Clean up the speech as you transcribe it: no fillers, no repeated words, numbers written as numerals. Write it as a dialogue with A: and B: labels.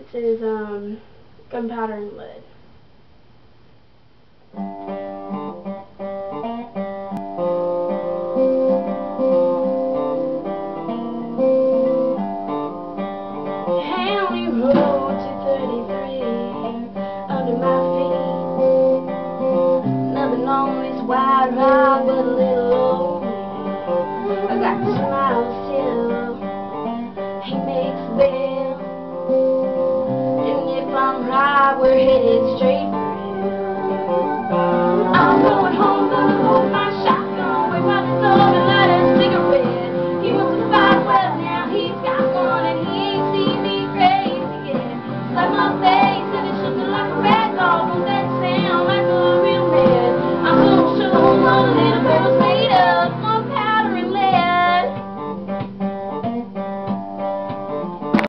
A: This is Gunpowder and Lead. Henry Road 233 under my feet. Nothing on this wide ride but a little lonely. I got to smile still. He makes bail. And if I'm right, we're headed straight